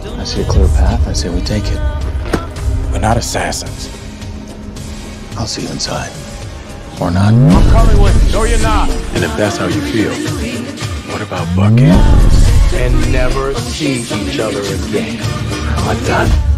I see a clear path. I say we take it. We're not assassins. I'll see you inside. Or not. I'm coming with you. No, you're not. And if that's how you feel, what about bucking? And never see each other again. Like that.